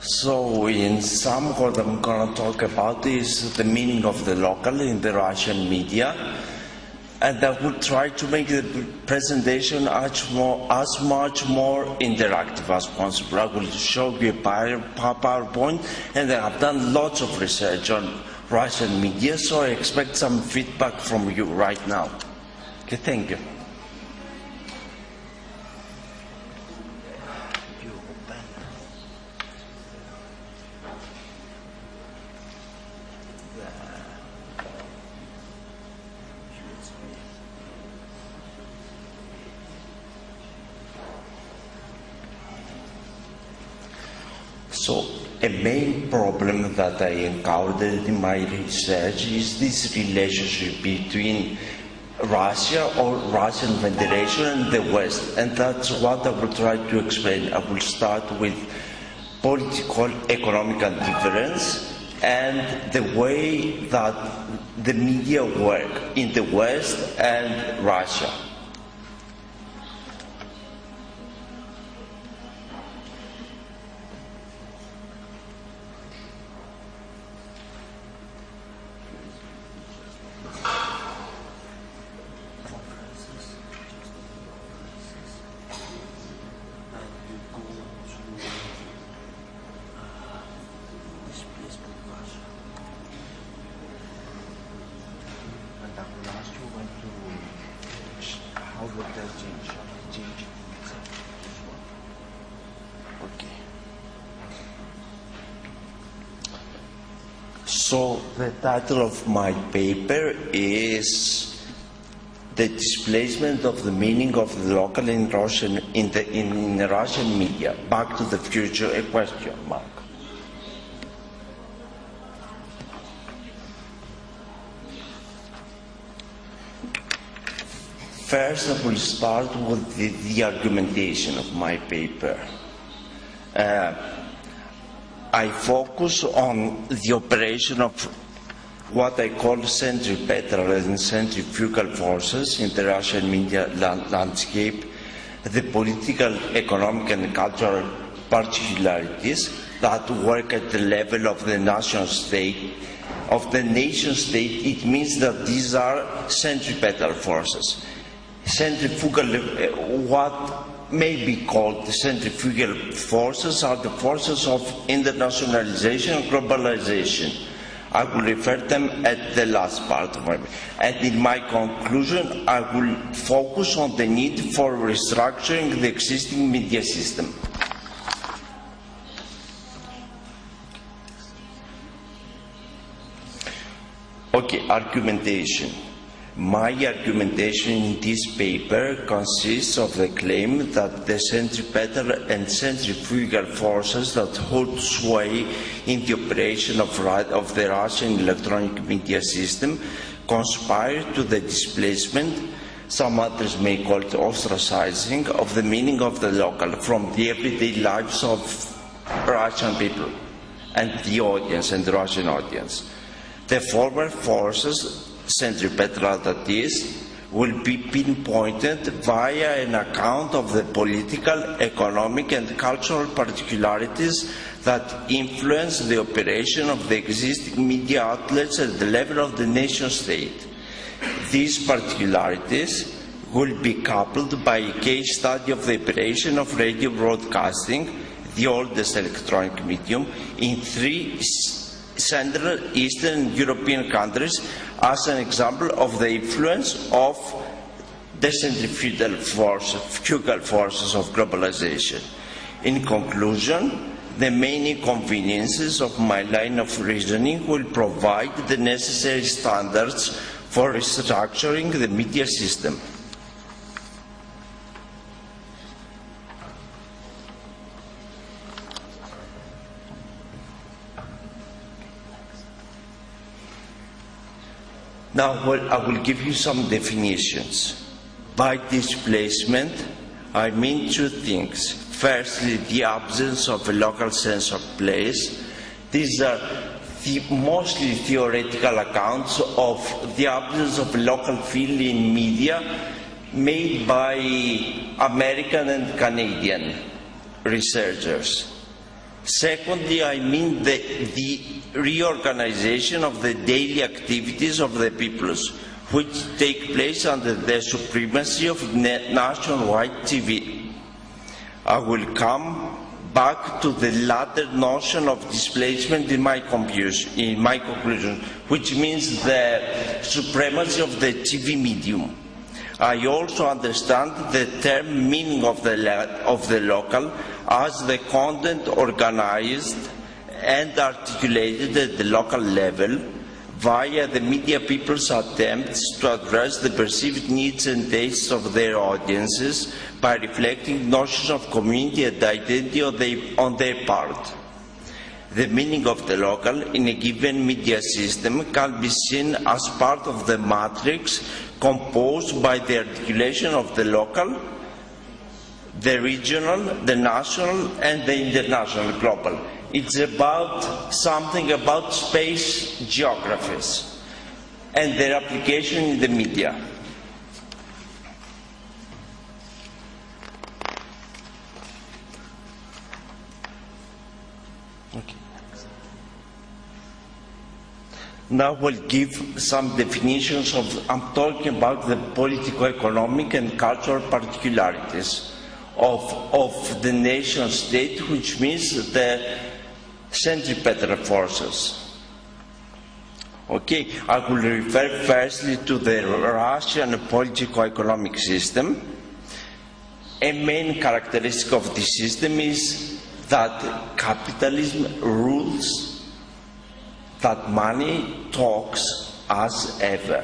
So in sum, what I'm going to talk about is the meaning of the local in the Russian media, and I will try to make the presentation as much more interactive as possible. I will show you a PowerPoint, and I have done lots of research on Russian media, so I expect some feedback from you right now. Okay, thank you. So, a main problem that I encountered in my research is this relationship between Russia or Russian Federation and the West, and that's what I will try to explain. I will start with political economical difference and the way that the media work in the West and Russia. So the title of my paper is "The Displacement of the Meaning of the Local in Russian in the Russian Media. Back to the Future? A question mark." First, I will start with the argumentation of my paper. I focus on the operation of what I call centripetal and centrifugal forces in the Russian media landscape, the political, economic and cultural particularities that work at the level of the nation state. Of the nation state, it means that these are centripetal forces. Centrifugal, what may be called the centrifugal forces are the forces of internationalization and globalization. I will refer them at the last part of my paper. And in my conclusion, I will focus on the need for restructuring the existing media system. Okay, argumentation. My argumentation in this paper consists of the claim that the centripetal and centrifugal forces that hold sway in the operation of the Russian electronic media system conspire to the displacement, some others may call it ostracizing, of the meaning of the local from the everyday lives of Russian people and the audience and the Russian audience. The former forces, centripetal that is, will be pinpointed via an account of the political, economic and cultural particularities that influence the operation of the existing media outlets at the level of the nation state. These particularities will be coupled by a case study of the operation of radio broadcasting, the oldest electronic medium, in 3 Central, Eastern and European countries as an example of the influence of the centrifugal forces of globalization. In conclusion, the main inconveniences of my line of reasoning will provide the necessary standards for restructuring the media system. Now, I will give you some definitions. By displacement, I mean 2 things. Firstly, the absence of a local sense of place. These are mostly theoretical accounts of the absence of a local feel in media made by American and Canadian researchers. Secondly, I mean the reorganization of the daily activities of the peoples, which take place under the supremacy of nationwide TV. I will come back to the latter notion of displacement in my conclusion, which means the supremacy of the TV medium. I also understand the term meaning of the local as the content organized and articulated at the local level via the media people's attempts to address the perceived needs and tastes of their audiences by reflecting notions of community and identity on their part. The meaning of the local in a given media system can be seen as part of the matrix composed by the articulation of the local, the regional, the national, and the international, global. It's about something about space geographies and their application in the media. Okay. Now we'll give some definitions of, I'm talking about the politico-economic and cultural particularities of the nation state, which means the centripetal forces. Okay, I will refer firstly to the Russian politico-economic system. A main characteristic of this system is that capitalism rules, that money talks as ever.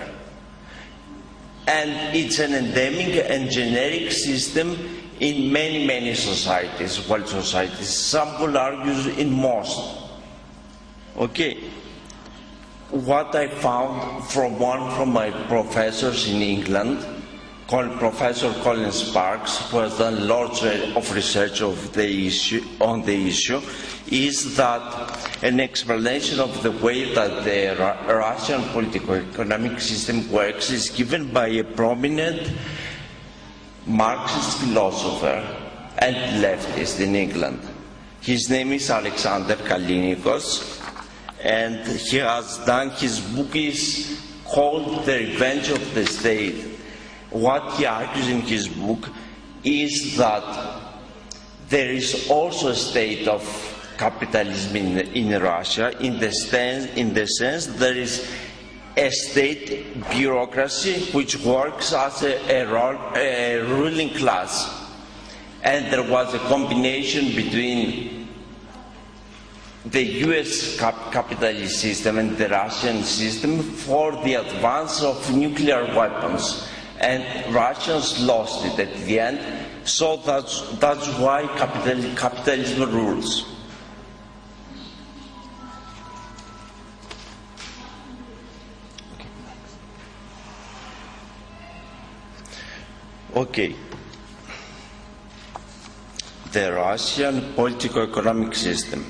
And it's an endemic and generic system in many societies, world societies. Some will argue in most. Okay. What I found from one of my professors in England, called Professor Colin Sparks, who has done lots of research on the issue, is that an explanation of the way that the Russian political-economic system works is given by a prominent Marxist philosopher and leftist in England. His name is Alexander Kalinikos, and he has done, his book is called The Revenge of the State. What he argues in his book is that there is also a state of capitalism in Russia, in the sense there is a state bureaucracy which works as a ruling class. And there was a combination between the US capitalist system and the Russian system for the advance of nuclear weapons. And Russians lost it at the end, so that's why capitalism rules. Okay. The Russian political-economic system.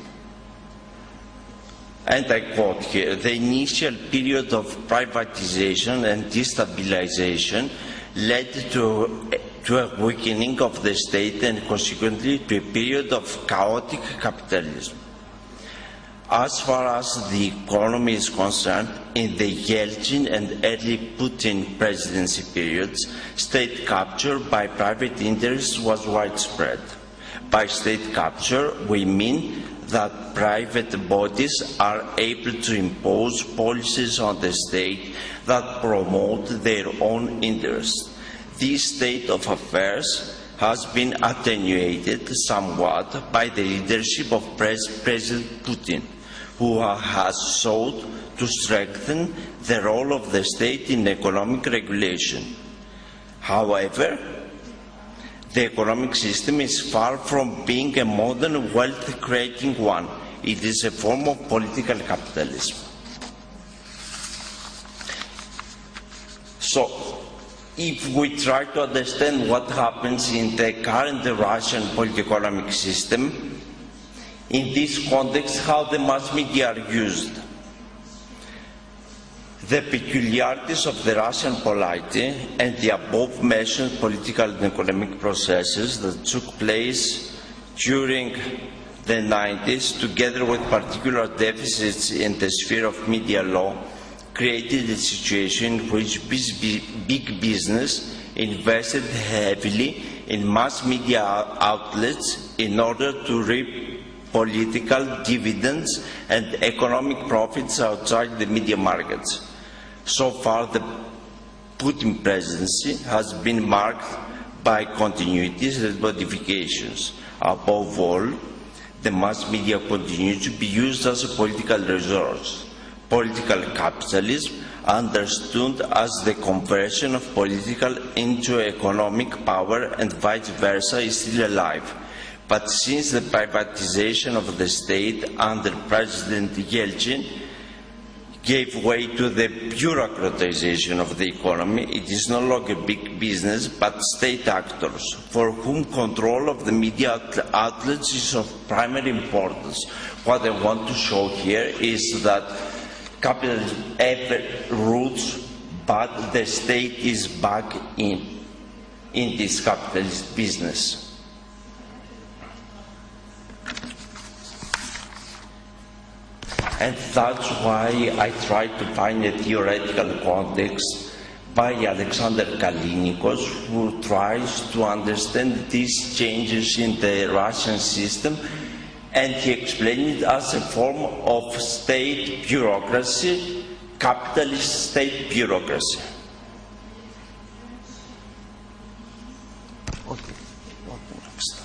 And I quote here, the initial period of privatization and destabilization led to a weakening of the state and consequently to a period of chaotic capitalism. As far as the economy is concerned, in the Yeltsin and early Putin presidency periods, state capture by private interests was widespread. By state capture, we mean that private bodies are able to impose policies on the state that promote their own interests. This state of affairs has been attenuated somewhat by the leadership of President Putin, who has sought to strengthen the role of the state in economic regulation. However, the economic system is far from being a modern wealth-creating one. It is a form of political capitalism. So, if we try to understand what happens in the current Russian political-economic system, in this context, how the mass media are used, the peculiarities of the Russian polity and the above-mentioned political and economic processes that took place during The 90s, together with particular deficits in the sphere of media law, created a situation in which big business invested heavily in mass media outlets in order to reap political dividends and economic profits outside the media markets. So far, the Putin presidency has been marked by continuities and modifications. Above all, the mass media continues to be used as a political resource. Political capitalism, understood as the conversion of political into economic power and vice versa, is still alive. But since the privatization of the state under President Yeltsin gave way to the bureaucratization of the economy, it is no longer big business but state actors for whom control of the media outlets is of primary importance. What I want to show here is that capitalism ever roots, but the state is back in this capitalist business. And that's why I tried to find a theoretical context by Alexander Kalinikos, who tries to understand these changes in the Russian system, and he explained it as a form of state bureaucracy, capitalist state bureaucracy. Okay. Next.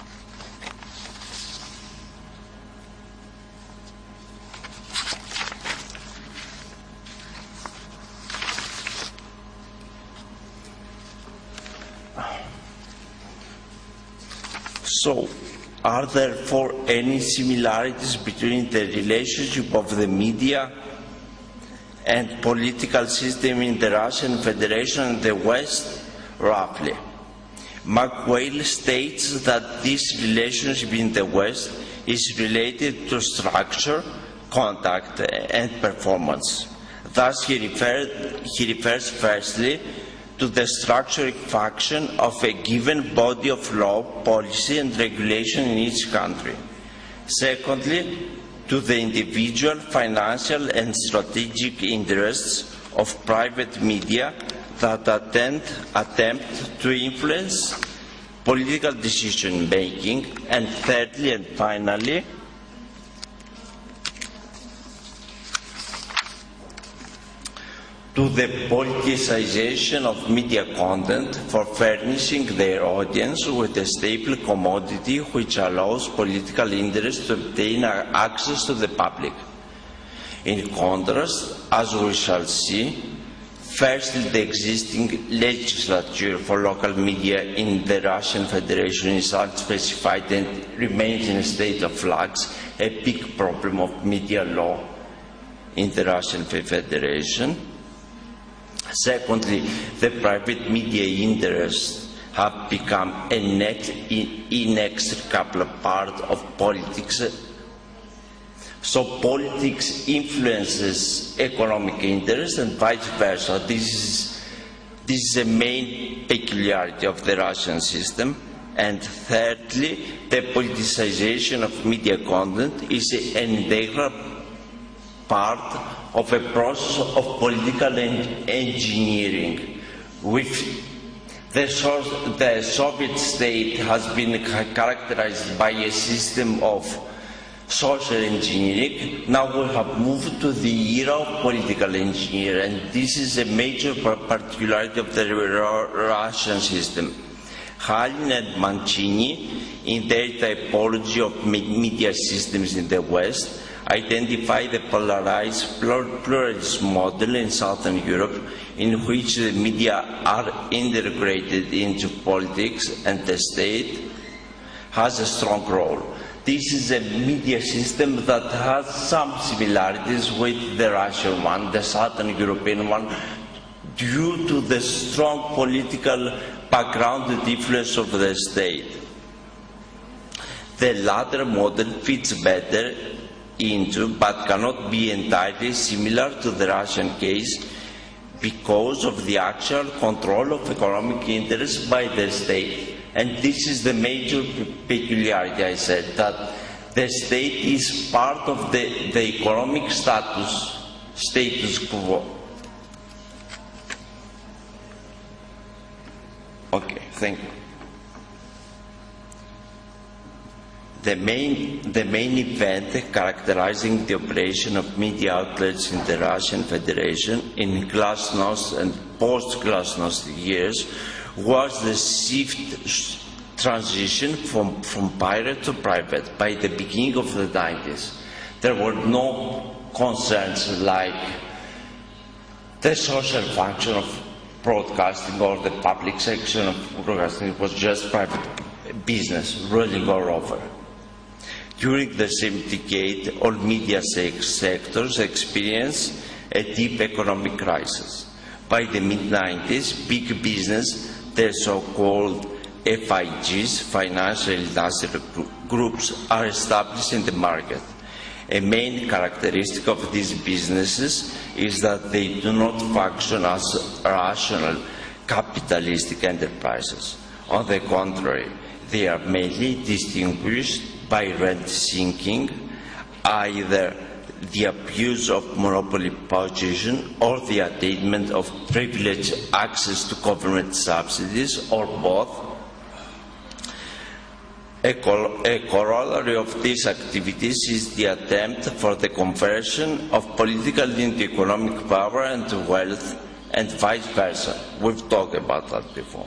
So, are there therefore any similarities between the relationship of the media and political system in the Russian Federation and the West? Roughly. McWhale states that this relationship in the West is related to structure, contact, and performance. Thus, he refers firstly to the structural function of a given body of law, policy, and regulation in each country. Secondly, to the individual, financial, and strategic interests of private media that attempt to influence political decision-making. And thirdly and finally, to the politicization of media content for furnishing their audience with a stable commodity which allows political interests to obtain access to the public. In contrast, as we shall see, firstly, the existing legislature for local media in the Russian Federation is unspecified and remains in a state of flux, a big problem of media law in the Russian Federation. Secondly, the private media interests have become an inextricable part of politics. So politics influences economic interests and vice versa. This is a main peculiarity of the Russian system. And thirdly, the politicization of media content is an integral part of a process of political engineering, which the Soviet state has been characterized by a system of social engineering. Now we have moved to the era of political engineering, and this is a major particularity of the Russian system. Halin and Mancini, in their typology of media systems in the West, identify the polarized pluralist model in Southern Europe, in which the media are integrated into politics and the state has a strong role. This is a media system that has some similarities with the Russian one, the Southern European one, due to the strong political background and influence of the state. The latter model fits better into, but cannot be entirely similar to the Russian case because of the actual control of economic interests by the state. And this is the major peculiarity, I said, that The state is part of the economic status quo. Okay, thank you. The main event characterizing the operation of media outlets in the Russian Federation in glasnost and post-glasnost years was the swift transition from pirate to private by the beginning of the 90s. There were no concerns like the social function of broadcasting or the public section of broadcasting. It was just private business ruling all over. During the same decade, all media sectors experienced a deep economic crisis. By the mid-90s, big business, the so-called FIGs, financial industrial groups, are established in the market. A main characteristic of these businesses is that they do not function as rational capitalistic enterprises. On the contrary, they are mainly distinguished by rent-seeking, either the abuse of monopoly position or the attainment of privileged access to government subsidies, or both. A corollary of these activities is the attempt for the conversion of political into economic power and wealth, and vice versa. We've talked about that before.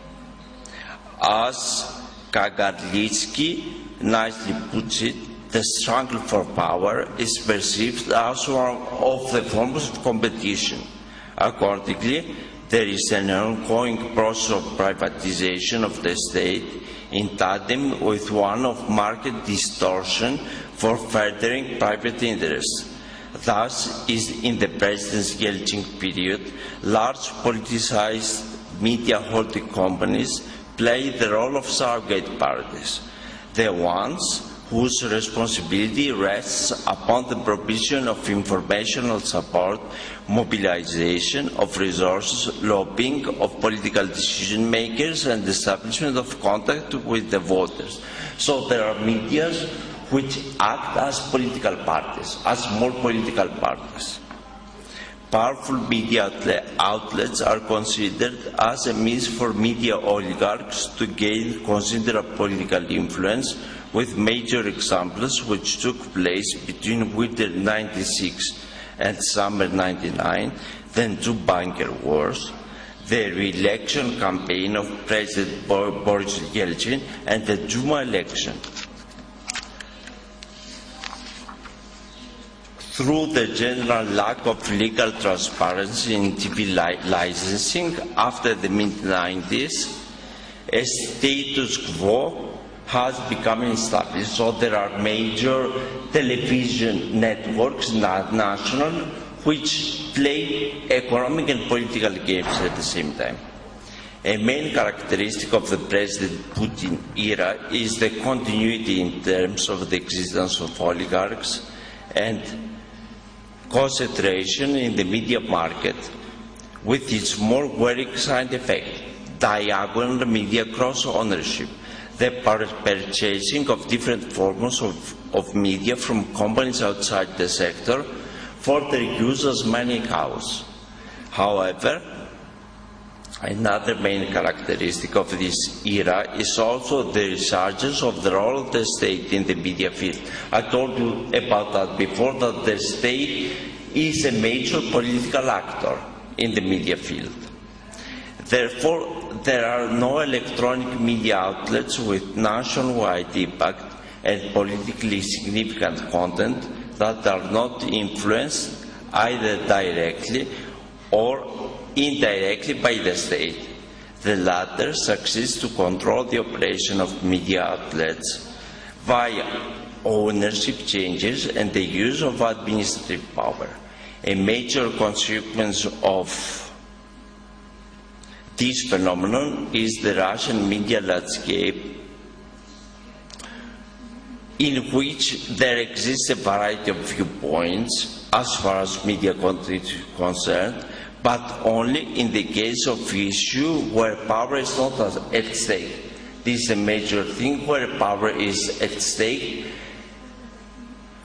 As Kagarlitsky nicely puts it, the struggle for power is perceived as one of the forms of competition. Accordingly, there is an ongoing process of privatization of the state in tandem with one of market distortion for furthering private interests. Thus, in the President Yeltsin period, large politicized media holding companies play the role of surrogate parties, the ones whose responsibility rests upon the provision of informational support, mobilization of resources, lobbying of political decision makers, and establishment of contact with the voters. So there are media which act as political parties, as small political parties. Powerful media outlets are considered as a means for media oligarchs to gain considerable political influence, with major examples which took place between winter '96 and summer '99, then two banker wars, the re-election campaign of President Boris Yeltsin, and the Duma election. Through the general lack of legal transparency in TV licensing after the mid-90s, a status quo has become established. So there are major television networks, national, which play economic and political games at the same time. A main characteristic of the President Putin era is the continuity in terms of the existence of oligarchs and concentration in the media market, with its more worrying side effect, diagonal media cross-ownership, the purchasing of different forms of media from companies outside the sector for their use as money cows. However, another main characteristic of this era is also the resurgence of the role of the state in the media field. I told you about that before, that the state is a major political actor in the media field. Therefore, there are no electronic media outlets with nationwide impact and politically significant content that are not influenced either directly or indirectly by the state. The latter succeeds to control the operation of media outlets via ownership changes and the use of administrative power. A major consequence of this phenomenon is the Russian media landscape, in which there exists a variety of viewpoints as far as media content is concerned, but only in the case of issue where power is not at stake. This is a major thing. Where power is at stake,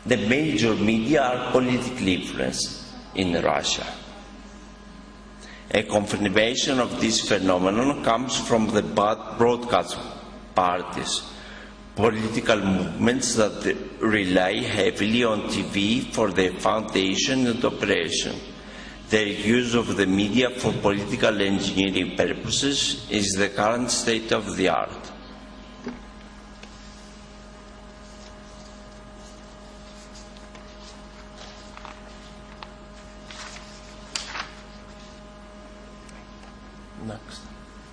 The major media are politically influenced in Russia. A confirmation of this phenomenon comes from the broadcast parties, political movements that rely heavily on TV for their foundation and operation. Their use of the media for political engineering purposes is the current state of the art. Next.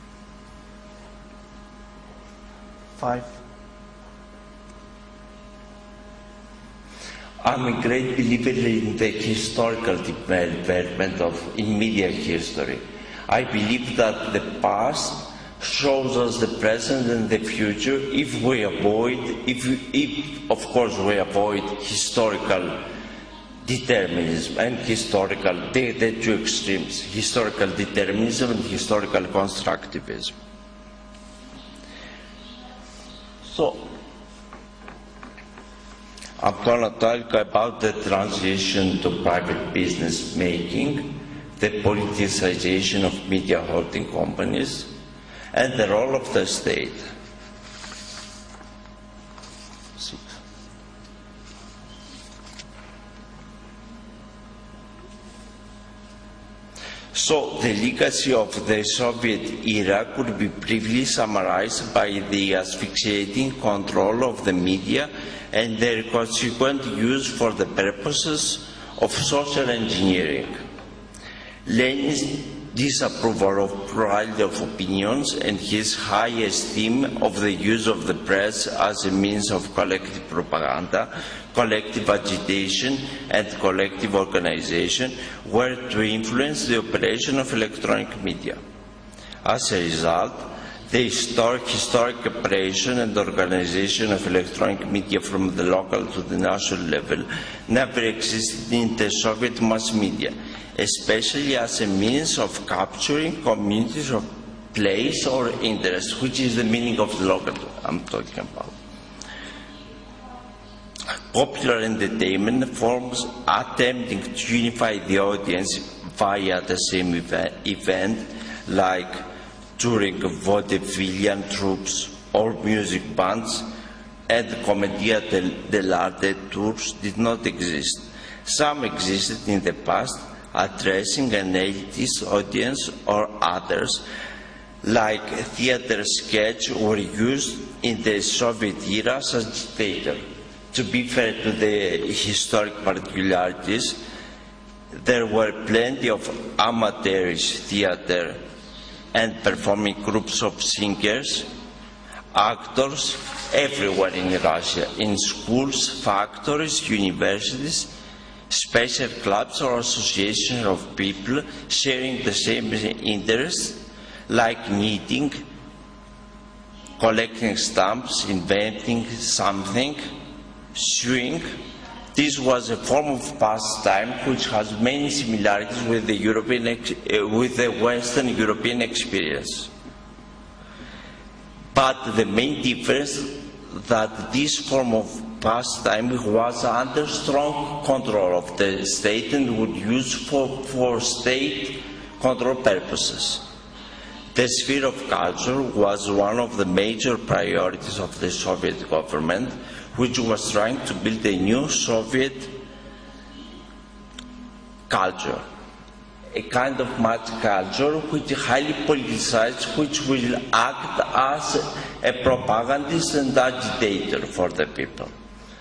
5. I'm a great believer in the historical development in media history. I believe that the past shows us the present and the future if we avoid, of course we avoid historical determinism and the two extremes, historical determinism and historical constructivism. So, I'm going to talk about the transition to private business making, the politicization of media holding companies, and the role of the state. So the legacy of the Soviet era could be briefly summarized by the asphyxiating control of the media and their consequent use for the purposes of social engineering. Lenin's disapproval of plurality of opinions and his high esteem of the use of the press as a means of collective propaganda, collective agitation and collective organization were to influence the operation of electronic media. As a result, the historic operation and organization of electronic media from the local to the national level never existed in the Soviet mass media, especially as a means of capturing communities of place or interest, which is the meaning of the local I'm talking about. Popular entertainment forms attempting to unify the audience via the same event, like touring vaudevillian troupes or music bands, and Commedia dell'arte tours did not exist. Some existed in the past, addressing an elitist audience, or others, like theater sketch, were used in the Soviet era as agitator. To be fair to the historic particularities, there were plenty of amateurish theater and performing groups of singers, actors everywhere in Russia, in schools, factories, universities, special clubs or associations of people sharing the same interests, like knitting, collecting stamps, inventing something, sewing. This was a form of pastime which has many similarities with the Western European experience. But the main difference that this form of pastime was under strong control of the state and would use for state control purposes. The sphere of culture was one of the major priorities of the Soviet government, which was trying to build a new Soviet culture, a kind of mass culture which is highly politicized, which will act as a propagandist and agitator for the people.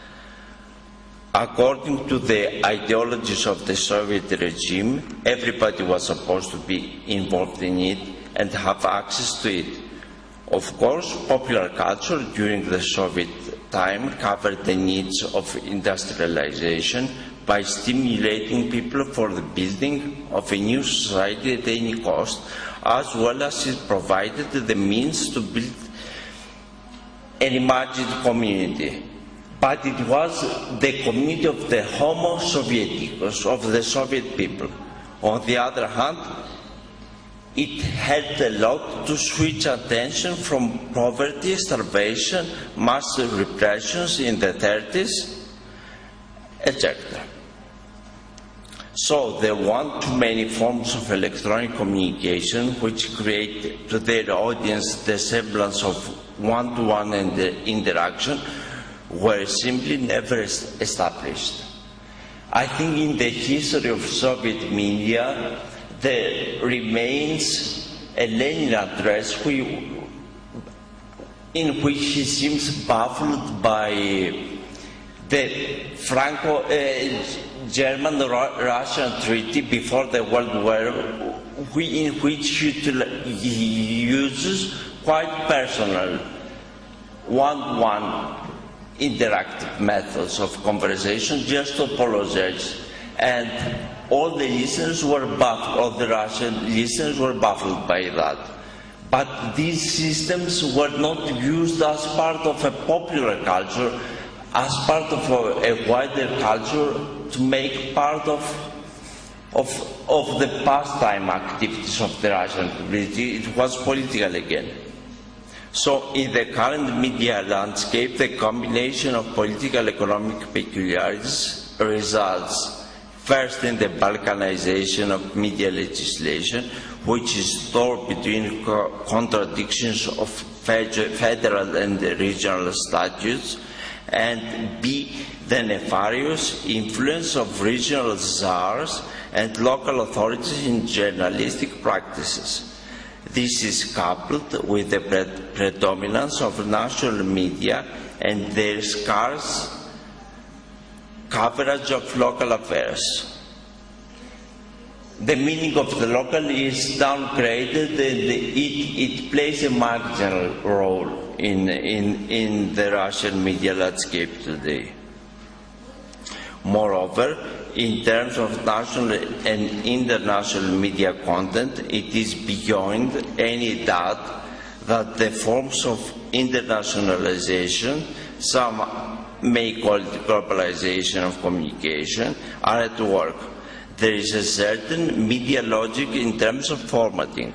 According to the ideologies of the Soviet regime, everybody was supposed to be involved in it and have access to it. Of course, popular culture during the Soviet time covered the needs of industrialization by stimulating people for the building of a new society at any cost, as well as it provided the means to build an imagined community. But it was the community of the Homo Sovieticus, of the Soviet people. On the other hand, it helped a lot to switch attention from poverty, starvation, mass repressions in the 30s, etc. So there want too many forms of electronic communication which create to their audience the semblance of one-to-one interaction were simply never established. I think in the history of Soviet media there remains a Lenin address in which he seems baffled by the Franco-German-Russian treaty before the World War, in which he uses quite personal, one-to-one interactive methods of conversation just to apologize. And all the listeners were baffled, all the Russian listeners were baffled by that. But these systems were not used as part of a popular culture, as part of a wider culture to make part of the pastime activities of the Russian community. It was political again. So in the current media landscape, the combination of political economic peculiarities results first in the balkanization of media legislation, which is torn between contradictions of federal and regional statutes, and B, the nefarious influence of regional czars and local authorities in journalistic practices. This is coupled with the predominance of national media and their scarce coverage of local affairs. The meaning of the local is downgraded and it plays a marginal role in the Russian media landscape today. Moreover, in terms of national and international media content, it is beyond any doubt that the forms of internationalization, some may call it globalization of communication, are at work. There is a certain media logic in terms of formatting,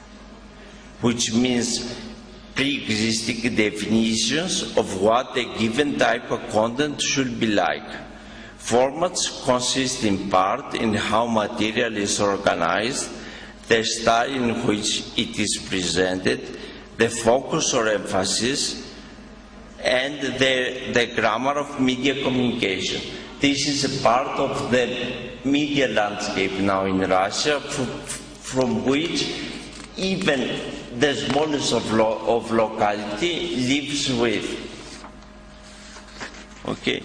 which means pre-existing definitions of what a given type of content should be like. Formats consist in part in how material is organized, the style in which it is presented, the focus or emphasis, and the grammar of media communication. This is a part of the media landscape now in Russia, from which even the smallest of locality lives with. Okay.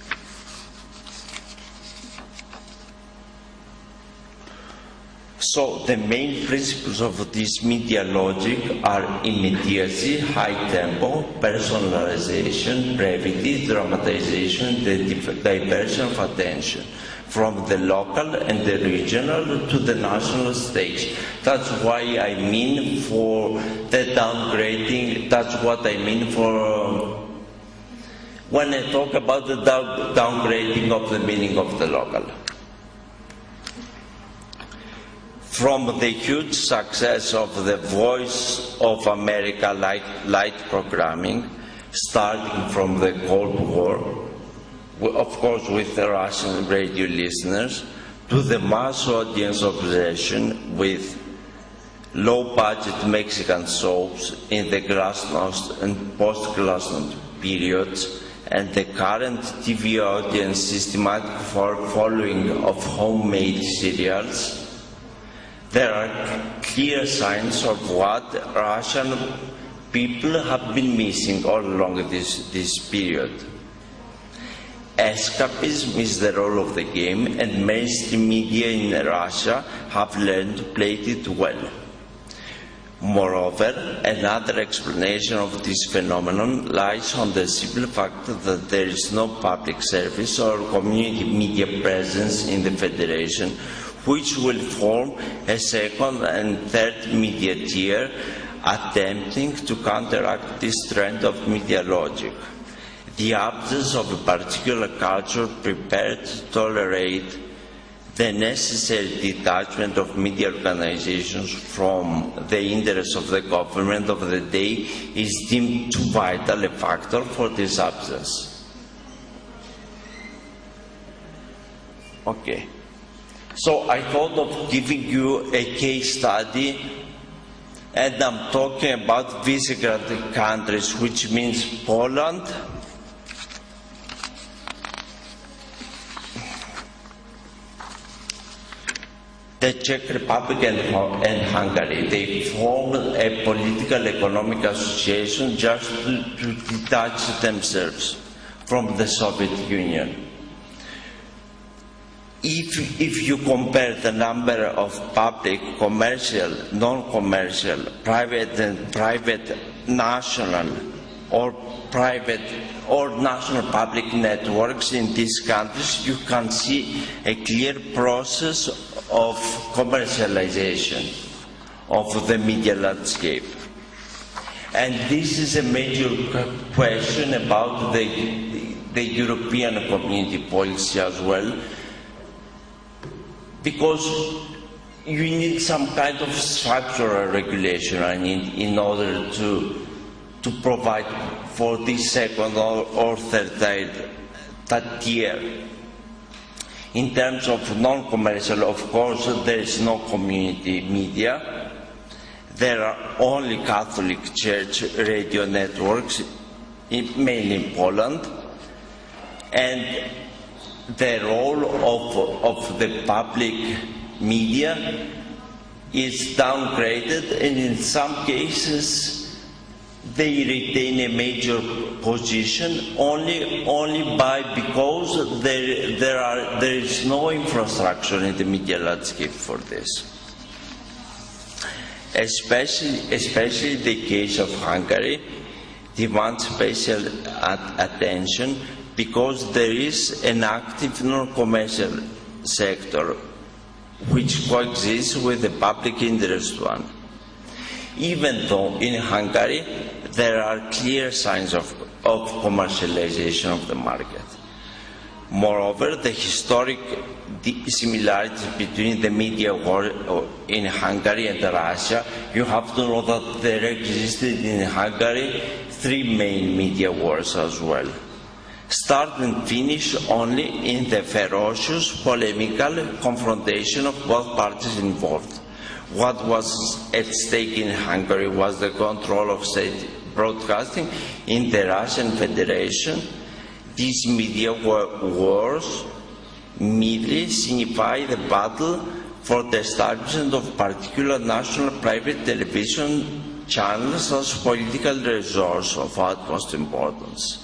So the main principles of this media logic are immediacy, high tempo, personalization, brevity, dramatization, the diversion of attention from the local and the regional to the national stage. That's why I mean for the downgrading, that's what I mean for when I talk about the downgrading of the meaning of the local. From the huge success of the Voice of America light programming, starting from the Cold War, of course with the Russian radio listeners, to the mass audience obsession with low-budget Mexican soaps in the glasnost and post-glasnost periods, and the current TV audience systematic following of homemade cereals, there are clear signs of what Russian people have been missing all along this period. Escapism is the role of the game, and mainstream media in Russia have learned to play it well. Moreover, another explanation of this phenomenon lies on the simple fact that there is no public service or community media presence in the Federation, which will form a second and third media tier attempting to counteract this trend of media logic. The absence of a particular culture prepared to tolerate the necessary detachment of media organizations from the interests of the government of the day is deemed too vital a factor for this absence. Okay. So I thought of giving you a case study, and I'm talking about Visegrad countries, which means Poland, the Czech Republic and Hungary. They formed a political economic association just to detach themselves from the Soviet Union. If you compare the number of public, commercial, non-commercial, private national or national public networks in these countries, you can see a clear process of commercialization of the media landscape. And this is a major question about the European community policy as well, because you need some kind of structural regulation in order to provide for this second or third tier. In terms of non-commercial, of course, there is no community media. There are only Catholic Church radio networks, mainly in Poland, and the role of the public media is downgraded, and in some cases they retain a major position only because there is no infrastructure in the media landscape for this. Especially the case of Hungary demands special attention, because there is an active non-commercial sector which coexists with the public interest one. Even though in Hungary there are clear signs of commercialization of the market. Moreover, the historic similarities between the media war in Hungary and Russia, you have to know that there existed in Hungary 3 main media wars as well. Start and finish only in the ferocious polemical confrontation of both parties involved. What was at stake in Hungary was the control of state broadcasting in the Russian Federation. These media wars merely signify the battle for the establishment of particular national private television channels as political resource of utmost importance.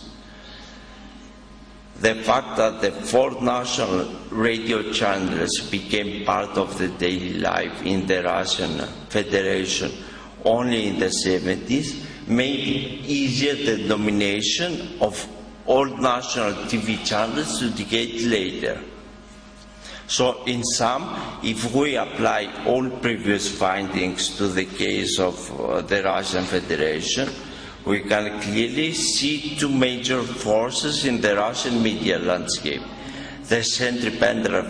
The fact that the 4 national radio channels became part of the daily life in the Russian Federation only in the 70s made easier the domination of all national TV channels to decades later. So in sum, if we apply all previous findings to the case of the Russian Federation, we can clearly see 2 major forces in the Russian media landscape: the centripetal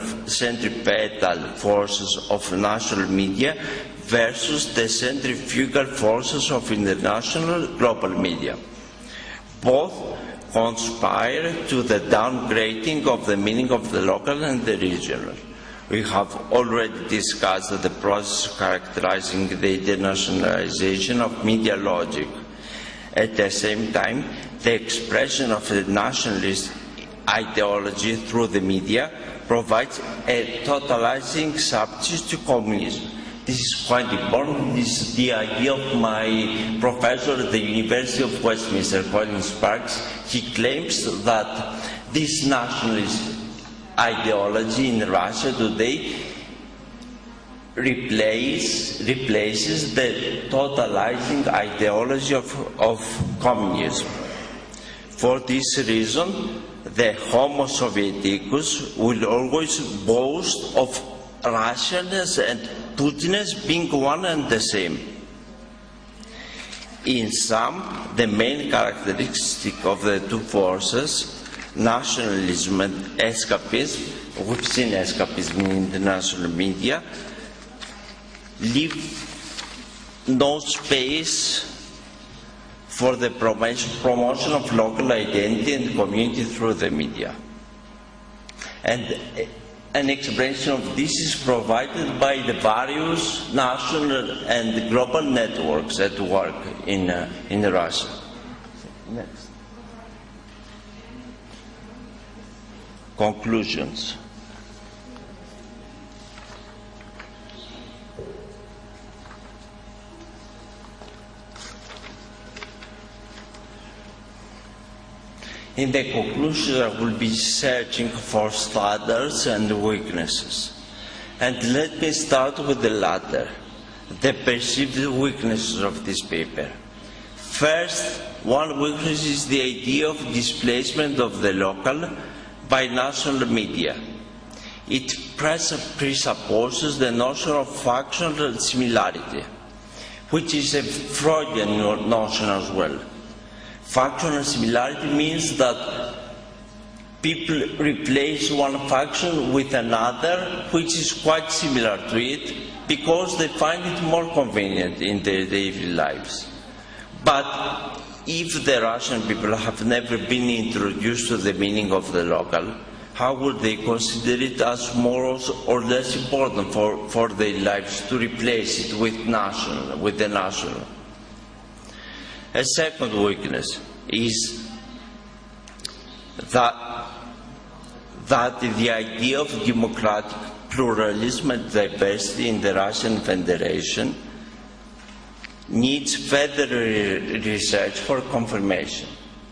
forces of national media versus the centrifugal forces of international global media. Both conspire to the downgrading of the meaning of the local and the regional. We have already discussed the process characterizing the internationalization of media logic. At the same time, the expression of the nationalist ideology through the media provides a totalizing substitute to communism. This is quite important. This is the idea of my professor at the University of Westminster, Colin Sparks. He claims that this nationalist ideology in Russia today replaces the totalizing ideology of communism. For this reason, the Homo Sovieticus will always boast of Russianness and Putinness being one and the same. In sum, the main characteristic of the 2 forces, nationalism and escapism, we've seen escapism in international media, leave no space for the promotion of local identity and community through the media. And an explanation of this is provided by the various national and global networks at work in Russia. Next. Conclusions. In the conclusion, I will be searching for standards and weaknesses. And let me start with the latter, the perceived weaknesses of this paper. First, one weakness is the idea of displacement of the local by national media. It presupposes the notion of factional similarity, which is a Freudian notion as well. Factional similarity means that people replace one faction with another which is quite similar to it because they find it more convenient in their daily lives. But if the Russian people have never been introduced to the meaning of the local, how would they consider it as more or less important for their lives to replace it with the national? A second weakness is that the idea of democratic pluralism and diversity in the Russian Federation needs further research for confirmation.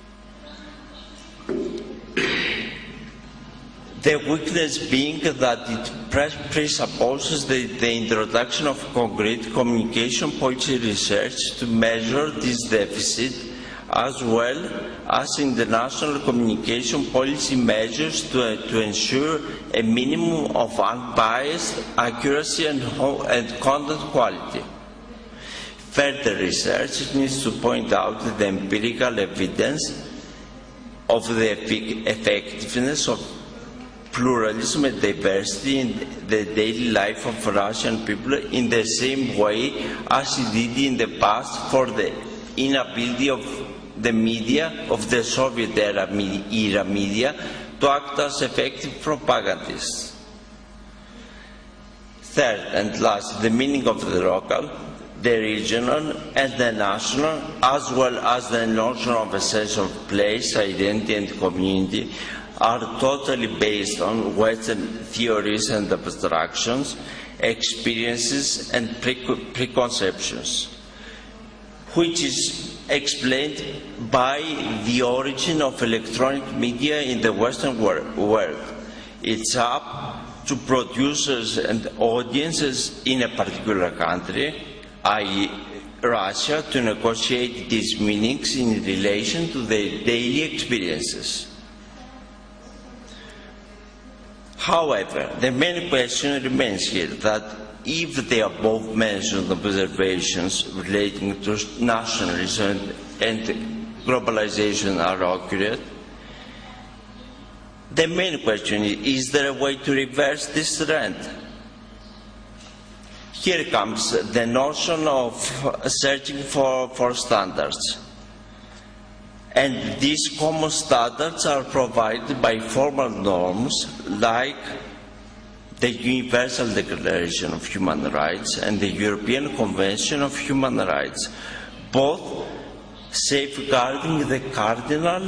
The weakness being that it presupposes the introduction of concrete communication policy research to measure this deficit, as well as international communication policy measures to ensure a minimum of unbiased accuracy and content quality. Further research needs to point out the empirical evidence of the effectiveness of pluralism and diversity in the daily life of Russian people in the same way as it did in the past for the inability of the media, of the Soviet era media, to act as effective propagandists. Third and last, the meaning of the local, the regional and the national, as well as the notion of a sense of place, identity and community, are totally based on Western theories and abstractions, experiences and preconceptions, which is explained by the origin of electronic media in the Western world. It's up to producers and audiences in a particular country, i.e. Russia, to negotiate these meanings in relation to their daily experiences. However, the main question remains here that if the above mentioned observations relating to nationalism and globalization are accurate, the main question is there a way to reverse this trend? Here comes the notion of searching for standards. And these common standards are provided by formal norms like the Universal Declaration of Human Rights and the European Convention of Human Rights, both safeguarding the cardinal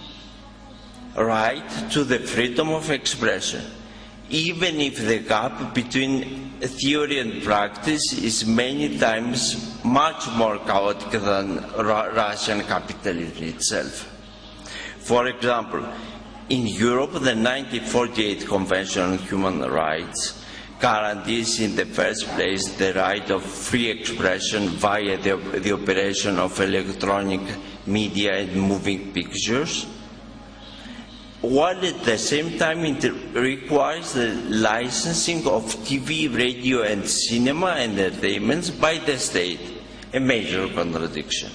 right to the freedom of expression, even if the gap between theory and practice is many times much more chaotic than Russian capitalism itself. For example, in Europe, the 1948 Convention on Human Rights guarantees in the first place the right of free expression via the operation of electronic media and moving pictures, while at the same time it requires the licensing of TV, radio and cinema entertainments by the state, a major contradiction.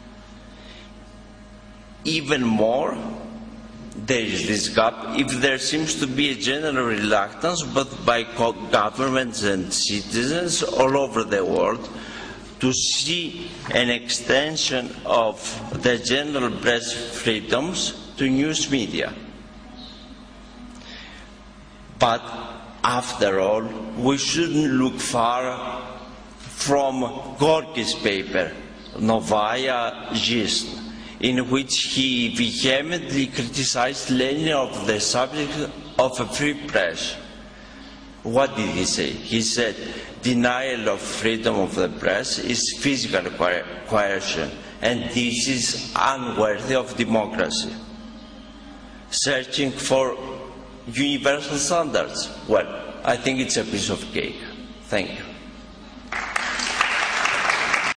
Even more, there is this gap if there seems to be a general reluctance both by governments and citizens all over the world to see an extension of the general press freedoms to news media. But after all, we shouldn't look far from Gorky's paper, Novaya Zhizn, in which he vehemently criticized Lenin of the subject of a free press. What did he say? He said, denial of freedom of the press is physical coercion, and this is unworthy of democracy. Searching for universal standards? Well, I think it's a piece of cake. Thank you.